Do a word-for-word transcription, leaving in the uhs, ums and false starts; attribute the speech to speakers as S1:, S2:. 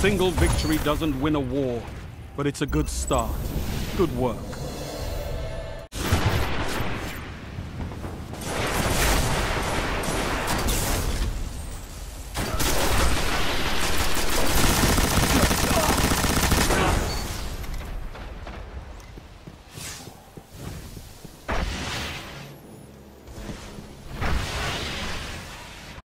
S1: single victory doesn't win a war, but it's a good start. Good work.